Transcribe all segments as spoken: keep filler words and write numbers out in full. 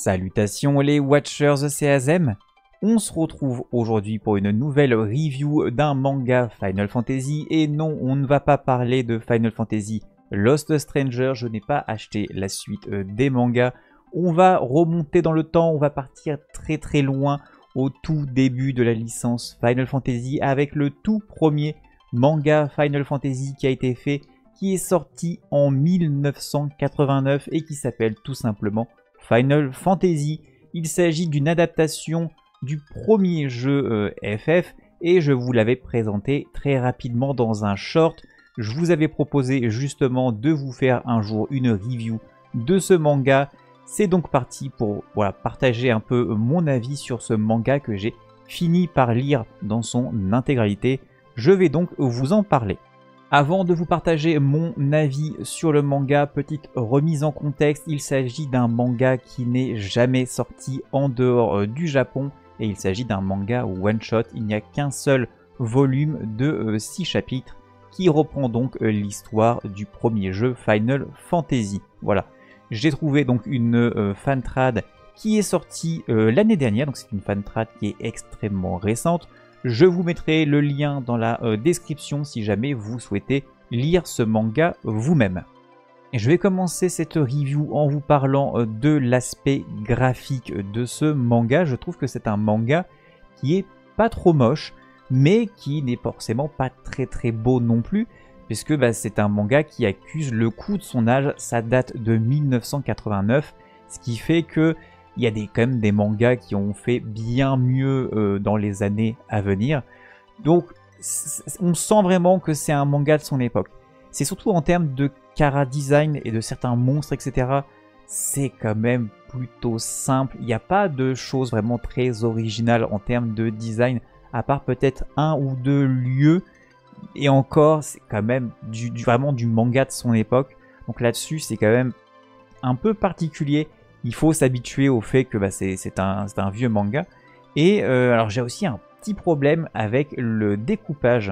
Salutations les Watchers de C A Z M. On se retrouve aujourd'hui pour une nouvelle review d'un manga Final Fantasy. Et non, on ne va pas parler de Final Fantasy Lost Stranger, je n'ai pas acheté la suite des mangas. On va remonter dans le temps, on va partir très très loin au tout début de la licence Final Fantasy avec le tout premier manga Final Fantasy qui a été fait, qui est sorti en mille neuf cent quatre-vingt-neuf et qui s'appelle tout simplement Final Fantasy. Il s'agit d'une adaptation du premier jeu euh, F F et je vous l'avais présenté très rapidement dans un short. Je vous avais proposé justement de vous faire un jour une review de ce manga. C'est donc parti pour voilà, partager un peu mon avis sur ce manga que j'ai fini par lire dans son intégralité. Je vais donc vous en parler. Avant de vous partager mon avis sur le manga, petite remise en contexte, il s'agit d'un manga qui n'est jamais sorti en dehors du Japon et il s'agit d'un manga one-shot. Il n'y a qu'un seul volume de six chapitres qui reprend donc l'histoire du premier jeu Final Fantasy. Voilà, j'ai trouvé donc une euh, fantrad qui est sortie euh, l'année dernière, donc c'est une fantrad qui est extrêmement récente. Je vous mettrai le lien dans la euh, description si jamais vous souhaitez lire ce manga vous-même. Je vais commencer cette review en vous parlant euh, de l'aspect graphique de ce manga. Je trouve que c'est un manga qui est pas trop moche, mais qui n'est forcément pas très très beau non plus, puisque bah, c'est un manga qui accuse le coup de son âge. Ça date de mille neuf cent quatre-vingt-neuf, ce qui fait que il y a des, quand même des mangas qui ont fait bien mieux euh, dans les années à venir. Donc on sent vraiment que c'est un manga de son époque. C'est surtout en termes de chara design et de certains monstres, et cetera. C'est quand même plutôt simple. Il n'y a pas de choses vraiment très originales en termes de design, à part peut-être un ou deux lieux. Et encore, c'est quand même du, du, vraiment du manga de son époque. Donc là-dessus, c'est quand même un peu particulier. Il faut s'habituer au fait que bah, c'est un, un vieux manga. Et euh, alors j'ai aussi un petit problème avec le découpage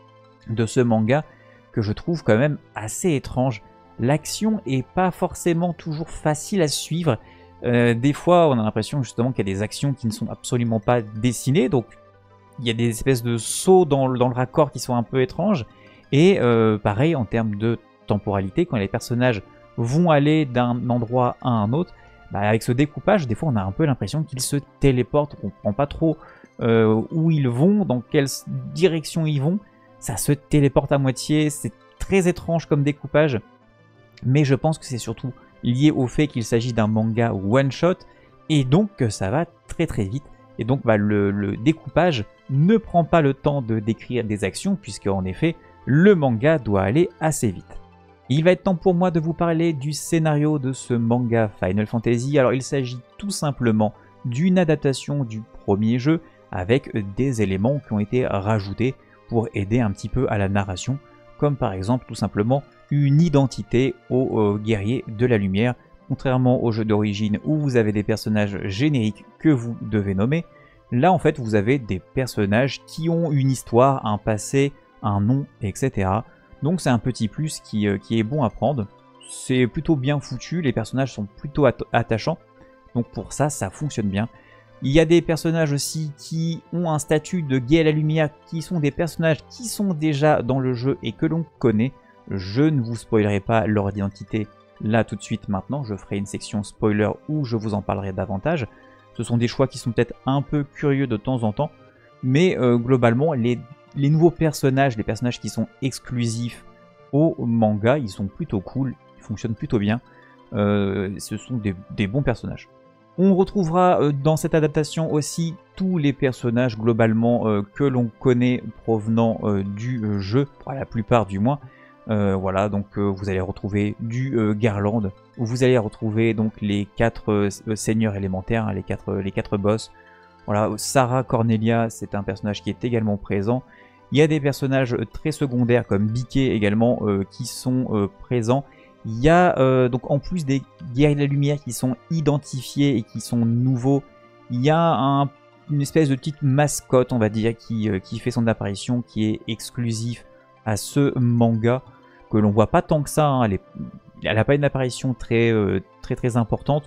de ce manga que je trouve quand même assez étrange. L'action est pas forcément toujours facile à suivre. Euh, des fois, on a l'impression justement qu'il y a des actions qui ne sont absolument pas dessinées. Donc il y a des espèces de sauts dans le, dans le raccord qui sont un peu étranges. Et euh, pareil, en termes de temporalité, quand les personnages vont aller d'un endroit à un autre, bah avec ce découpage, des fois on a un peu l'impression qu'ils se téléportent. On ne comprend pas trop euh, où ils vont, dans quelle direction ils vont. Ça se téléporte à moitié, c'est très étrange comme découpage. Mais je pense que c'est surtout lié au fait qu'il s'agit d'un manga one-shot, et donc que ça va très très vite. Et donc bah, le, le découpage ne prend pas le temps de décrire des actions, puisque en effet, le manga doit aller assez vite. Il va être temps pour moi de vous parler du scénario de ce manga Final Fantasy. Alors il s'agit tout simplement d'une adaptation du premier jeu, avec des éléments qui ont été rajoutés pour aider un petit peu à la narration, comme par exemple tout simplement une identité aux euh, guerriers de la lumière. Contrairement au jeu d'origine où vous avez des personnages génériques que vous devez nommer, là en fait vous avez des personnages qui ont une histoire, un passé, un nom, et cetera. Donc c'est un petit plus qui, euh, qui est bon à prendre. C'est plutôt bien foutu, les personnages sont plutôt at attachants. Donc pour ça, ça fonctionne bien. Il y a des personnages aussi qui ont un statut de guet à la lumière, qui sont des personnages qui sont déjà dans le jeu et que l'on connaît. Je ne vous spoilerai pas leur identité là tout de suite maintenant, je ferai une section spoiler où je vous en parlerai davantage. Ce sont des choix qui sont peut-être un peu curieux de temps en temps, mais euh, globalement les, les nouveaux personnages, les personnages qui sont exclusifs au manga, ils sont plutôt cool, ils fonctionnent plutôt bien, euh, ce sont des, des bons personnages. On retrouvera euh, dans cette adaptation aussi tous les personnages globalement euh, que l'on connaît provenant euh, du euh, jeu, pour la plupart du moins. Euh, voilà, donc euh, vous allez retrouver du euh, Garland, où vous allez retrouver donc les quatre euh, seigneurs élémentaires, hein, les quatre les quatre boss. Voilà, Sarah Cornelia, c'est un personnage qui est également présent. Il y a des personnages très secondaires comme Biquet également euh, qui sont euh, présents. Il y a euh, donc en plus des guerriers de la lumière qui sont identifiés et qui sont nouveaux. Il y a un, une espèce de petite mascotte, on va dire, qui, euh, qui fait son apparition, qui est exclusif à ce manga, que l'on voit pas tant que ça, hein. Elle n'a pas une apparition très, euh, très très importante.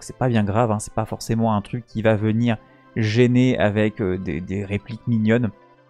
c'est pas bien grave, hein, c'est pas forcément un truc qui va venir gêner avec euh, des, des répliques mignonnes.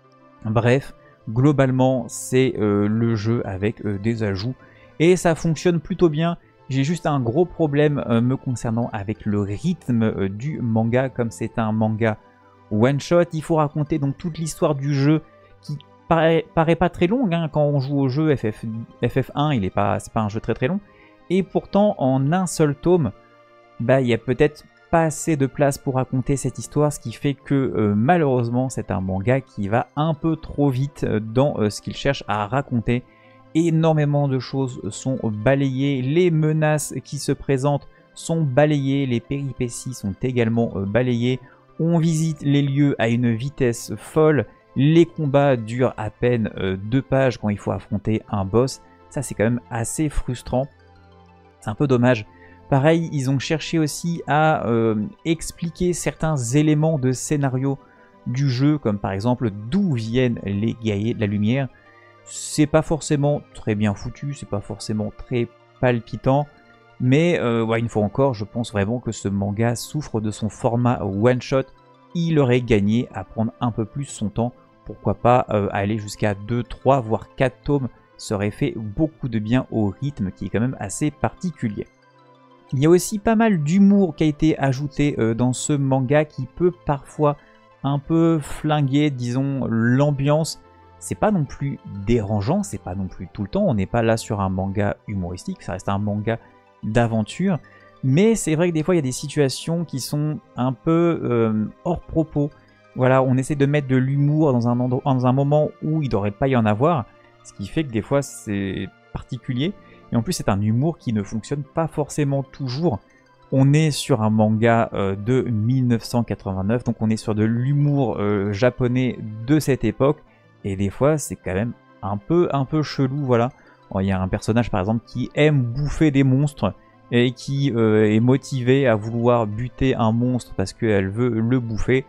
Bref, globalement, c'est euh, le jeu avec euh, des ajouts et ça fonctionne plutôt bien. J'ai juste un gros problème euh, me concernant avec le rythme euh, du manga, comme c'est un manga one-shot. Il faut raconter donc toute l'histoire du jeu qui paraît, paraît pas très longue, hein. Quand on joue au jeu F F, F F un, il est pas, c'est pas un jeu très très long. Et pourtant, en un seul tome, bah, il y a peut-être pas assez de place pour raconter cette histoire, ce qui fait que euh, malheureusement c'est un manga qui va un peu trop vite dans euh, ce qu'il cherche à raconter. Énormément de choses sont balayées, les menaces qui se présentent sont balayées, les péripéties sont également euh, balayées, on visite les lieux à une vitesse folle, les combats durent à peine euh, deux pages quand il faut affronter un boss, ça c'est quand même assez frustrant, c'est un peu dommage. Pareil, ils ont cherché aussi à euh, expliquer certains éléments de scénario du jeu, comme par exemple d'où viennent les guerriers de la lumière. C'est pas forcément très bien foutu, c'est pas forcément très palpitant, mais euh, ouais, une fois encore, je pense vraiment que ce manga souffre de son format one-shot. Il aurait gagné à prendre un peu plus son temps, pourquoi pas euh, aller jusqu'à deux, trois, voire quatre tomes, ça aurait fait beaucoup de bien au rythme qui est quand même assez particulier. Il y a aussi pas mal d'humour qui a été ajouté euh, dans ce manga qui peut parfois un peu flinguer, disons, l'ambiance. C'est pas non plus dérangeant, c'est pas non plus tout le temps, on n'est pas là sur un manga humoristique, ça reste un manga d'aventure. Mais c'est vrai que des fois il y a des situations qui sont un peu euh, hors propos. Voilà, on essaie de mettre de l'humour dans un, dans un moment où il ne devrait pas y en avoir, ce qui fait que des fois c'est particulier. Et en plus, c'est un humour qui ne fonctionne pas forcément toujours. On est sur un manga euh, de mille neuf cent quatre-vingt-neuf, donc on est sur de l'humour euh, japonais de cette époque. Et des fois, c'est quand même un peu, un peu chelou, voilà. Il y a un personnage, par exemple, qui aime bouffer des monstres et qui euh, est motivé à vouloir buter un monstre parce qu'elle veut le bouffer.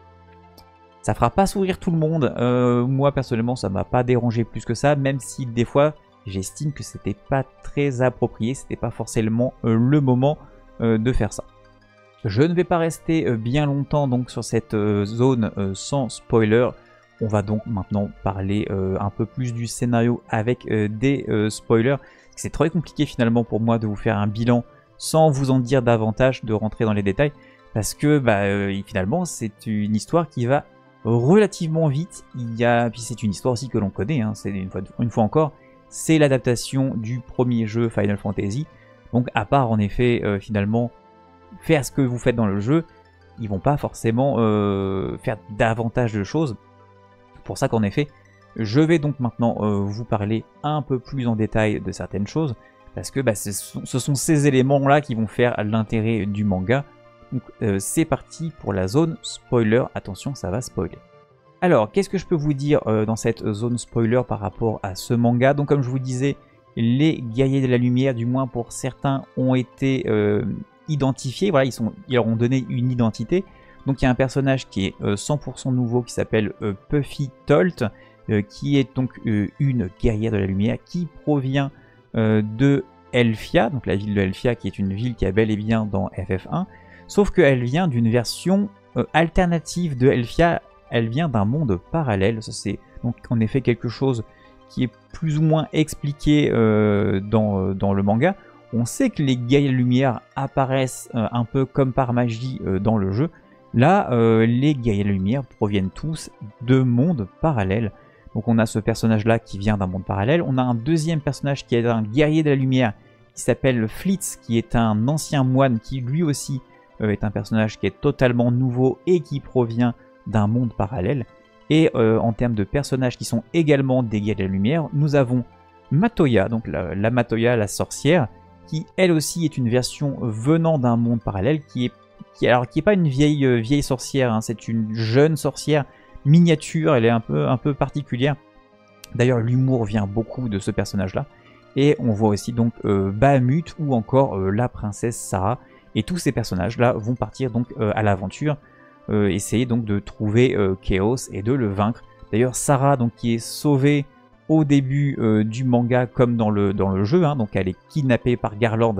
Ça fera pas sourire tout le monde. Euh, moi, personnellement, ça m'a pas dérangé plus que ça, même si des fois... j'estime que c'était pas très approprié, c'était pas forcément euh, le moment euh, de faire ça. Je ne vais pas rester euh, bien longtemps donc sur cette euh, zone euh, sans spoiler. On va donc maintenant parler euh, un peu plus du scénario avec euh, des euh, spoilers. C'est très compliqué finalement pour moi de vous faire un bilan sans vous en dire davantage, de rentrer dans les détails, parce que bah, euh, finalement c'est une histoire qui va relativement vite. Il y a... Puis c'est une histoire aussi que l'on connaît, hein. C'est une fois, une fois encore, c'est l'adaptation du premier jeu Final Fantasy. Donc à part en effet euh, finalement faire ce que vous faites dans le jeu, ils vont pas forcément euh, faire davantage de choses. C'est pour ça qu'en effet, je vais donc maintenant euh, vous parler un peu plus en détail de certaines choses, parce que bah, ce, sont, ce sont ces éléments-là qui vont faire l'intérêt du manga. Donc euh, c'est parti pour la zone spoiler, attention ça va spoiler. Alors, qu'est-ce que je peux vous dire euh, dans cette zone spoiler par rapport à ce manga? Donc comme je vous disais, les guerriers de la lumière, du moins pour certains, ont été euh, identifiés. Voilà, ils, sont, ils leur ont donné une identité. Donc il y a un personnage qui est euh, cent pour cent nouveau qui s'appelle euh, Puffy Tolt, euh, qui est donc euh, une guerrière de la lumière qui provient euh, de Elfia, donc la ville de Elfia qui est une ville qui est bel et bien dans F F un, sauf qu'elle vient d'une version euh, alternative de Elfia. Elle vient d'un monde parallèle, ça c'est donc en effet quelque chose qui est plus ou moins expliqué euh, dans, euh, dans le manga. On sait que les guerriers de lumière apparaissent euh, un peu comme par magie euh, dans le jeu. Là, euh, les guerriers de lumière proviennent tous de mondes parallèles. Donc on a ce personnage-là qui vient d'un monde parallèle. On a un deuxième personnage qui est un guerrier de la lumière qui s'appelle Flitz, qui est un ancien moine qui lui aussi euh, est un personnage qui est totalement nouveau et qui provient d'un monde parallèle. Et euh, en termes de personnages qui sont également des guerriers de la lumière, nous avons Matoya, donc la, la Matoya, la sorcière, qui elle aussi est une version venant d'un monde parallèle, qui est, qui, alors, qui est pas une vieille, euh, vieille sorcière, hein, c'est une jeune sorcière miniature, elle est un peu, un peu particulière. D'ailleurs l'humour vient beaucoup de ce personnage-là. Et on voit aussi donc euh, Bahamut ou encore euh, la princesse Sarah. Et tous ces personnages-là vont partir donc euh, à l'aventure. Euh, essayer donc de trouver euh, Chaos et de le vaincre. D'ailleurs Sarah donc qui est sauvée au début euh, du manga comme dans le, dans le jeu, hein, donc elle est kidnappée par Garland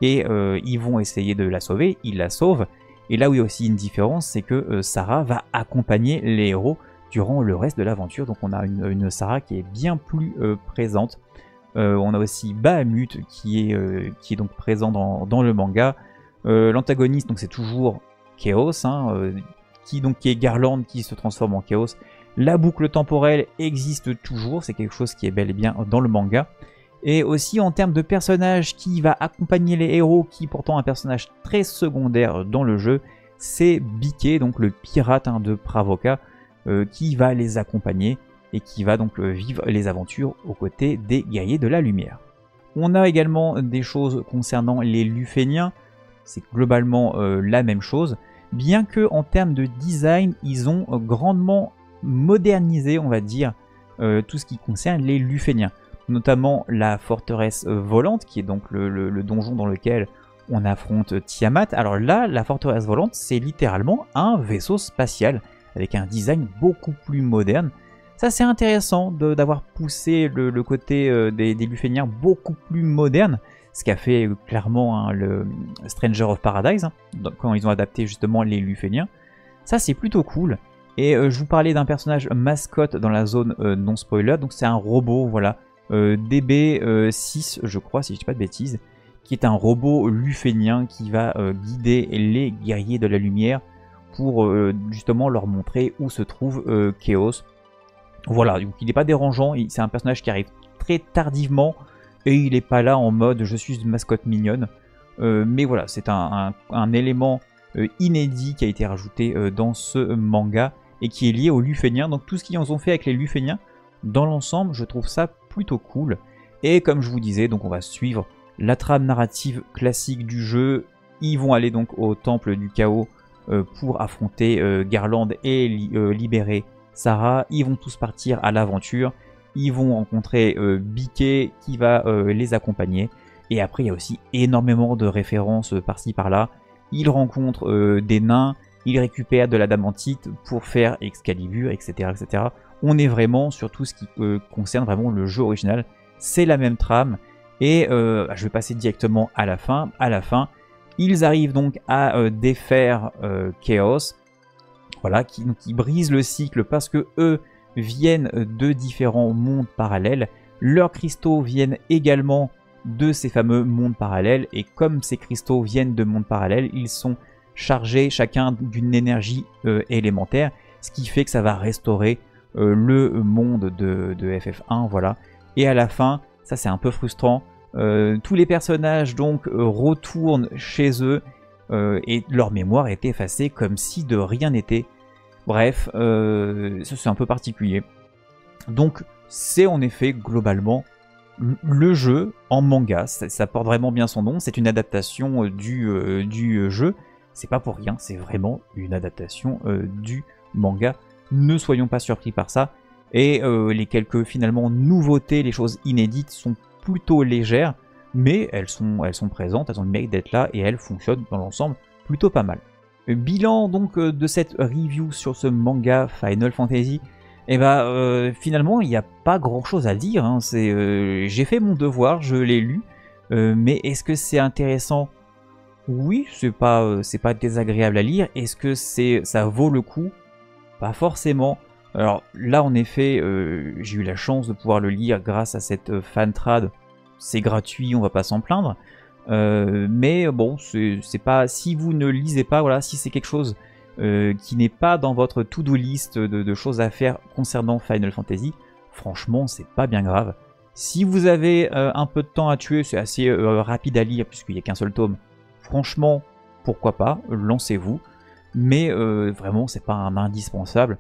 et euh, ils vont essayer de la sauver, ils la sauvent. Et là où il y a aussi une différence, c'est que euh, Sarah va accompagner les héros durant le reste de l'aventure. Donc on a une, une Sarah qui est bien plus euh, présente. Euh, on a aussi Bahamut qui est, euh, qui est donc présent dans, dans le manga. Euh, L'antagoniste, donc c'est toujours Chaos, hein, euh, qui, donc, qui est Garland qui se transforme en Chaos. La boucle temporelle existe toujours, c'est quelque chose qui est bel et bien dans le manga. Et aussi en termes de personnage qui va accompagner les héros, qui est pourtant un personnage très secondaire dans le jeu, c'est Bikke, donc le pirate hein, de Pravoka, euh, qui va les accompagner et qui va donc euh, vivre les aventures aux côtés des guerriers de la lumière. On a également des choses concernant les Luféniens, c'est globalement euh, la même chose, bien que en termes de design, ils ont euh, grandement modernisé, on va dire, euh, tout ce qui concerne les Luféniens. Notamment la forteresse volante, qui est donc le, le, le donjon dans lequel on affronte Tiamat. Alors là, la forteresse volante, c'est littéralement un vaisseau spatial, avec un design beaucoup plus moderne. Ça, c'est intéressant d'avoir poussé le, le côté euh, des, des Luféniens beaucoup plus moderne, ce qu'a fait euh, clairement hein, le Stranger of Paradise, hein, quand ils ont adapté justement les Luféniens. Ça, c'est plutôt cool. Et euh, je vous parlais d'un personnage mascotte dans la zone euh, non spoiler, donc c'est un robot, voilà. Euh, D B six, je crois, si je dis pas de bêtises, qui est un robot lufénien qui va euh, guider les guerriers de la lumière pour euh, justement leur montrer où se trouve euh, Chaos. Voilà, donc il n'est pas dérangeant, c'est un personnage qui arrive très tardivement et il n'est pas là en mode je suis une mascotte mignonne. Euh, mais voilà, c'est un, un, un élément euh, inédit qui a été rajouté euh, dans ce manga et qui est lié aux Luféniens. Donc tout ce qu'ils ont fait avec les Luféniens, dans l'ensemble, je trouve ça plutôt cool. Et comme je vous disais, donc on va suivre la trame narrative classique du jeu. Ils vont aller donc au temple du chaos euh, pour affronter euh, Garland et li euh, libérer Sarah. Ils vont tous partir à l'aventure. Ils vont rencontrer euh, Bikke qui va euh, les accompagner. Et après, il y a aussi énormément de références euh, par-ci par-là. Ils rencontrent euh, des nains. Ils récupèrent de l'adamantite pour faire Excalibur, et cetera, et cetera. On est vraiment sur tout ce qui euh, concerne vraiment le jeu original. C'est la même trame. Et euh, je vais passer directement à la fin. À la fin, ils arrivent donc à euh, défaire euh, Chaos. Voilà, qui, donc, qui brise le cycle parce que eux viennent de différents mondes parallèles. Leurs cristaux viennent également de ces fameux mondes parallèles. Et comme ces cristaux viennent de mondes parallèles, ils sont chargés chacun d'une énergie euh, élémentaire. Ce qui fait que ça va restaurer Euh, le monde de, de F F un, voilà. Et à la fin, ça c'est un peu frustrant, euh, tous les personnages donc euh, retournent chez eux euh, et leur mémoire est effacée comme si de rien n'était. Bref, euh, ça c'est un peu particulier. Donc c'est en effet globalement le jeu en manga, ça, ça porte vraiment bien son nom, c'est une adaptation euh, du, euh, du jeu, c'est pas pour rien, c'est vraiment une adaptation euh, du manga. Ne soyons pas surpris par ça. Et euh, les quelques finalement nouveautés, les choses inédites sont plutôt légères, mais elles sont, elles sont présentes, elles ont le mérite d'être là et elles fonctionnent dans l'ensemble plutôt pas mal. Bilan donc euh, de cette review sur ce manga Final Fantasy. Et bah euh, finalement il n'y a pas grand chose à dire. Hein. Euh, J'ai fait mon devoir, je l'ai lu, euh, mais est-ce que c'est intéressant? Oui, c'est pas, euh, c'est pas désagréable à lire. Est-ce que c'est, ça vaut le coup? Pas forcément. Alors là en effet euh, j'ai eu la chance de pouvoir le lire grâce à cette euh, fan trad. C'est gratuit, on va pas s'en plaindre. Euh, mais bon, c'est pas, si vous ne lisez pas, voilà, si c'est quelque chose euh, qui n'est pas dans votre to-do list de, de choses à faire concernant Final Fantasy, franchement c'est pas bien grave. Si vous avez euh, un peu de temps à tuer, c'est assez euh, rapide à lire puisqu'il n'y a qu'un seul tome, franchement pourquoi pas, lancez-vous. Mais euh, vraiment c'est pas un indispensable.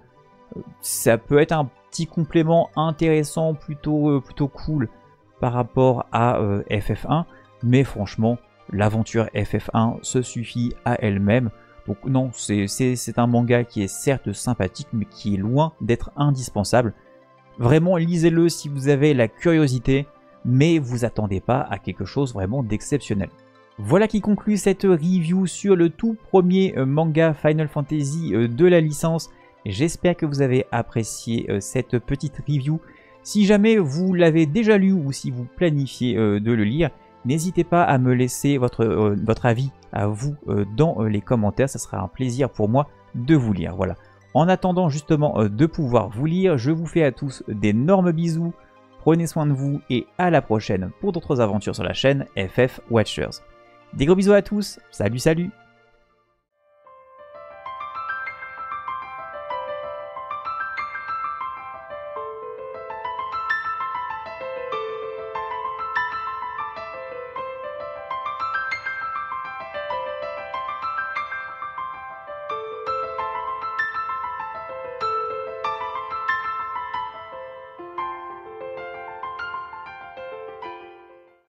Ça peut être un petit complément intéressant, plutôt, euh, plutôt cool par rapport à euh, F F un, mais franchement l'aventure F F un se suffit à elle-même. Donc non, c'est un manga qui est certes sympathique mais qui est loin d'être indispensable. Vraiment lisez-le si vous avez la curiosité, mais vous attendez pas à quelque chose vraiment d'exceptionnel. Voilà qui conclut cette review sur le tout premier manga Final Fantasy de la licence. J'espère que vous avez apprécié cette petite review. Si jamais vous l'avez déjà lu ou si vous planifiez de le lire, N'hésitez pas à me laisser votre, euh, votre avis à vous euh, dans euh, les commentaires, ça sera un plaisir pour moi de vous lire. Voilà. En attendant justement euh, de pouvoir vous lire, je vous fais à tous d'énormes bisous, prenez soin de vous et à la prochaine pour d'autres aventures sur la chaîne F F Watchers. Des gros bisous à tous, salut salut!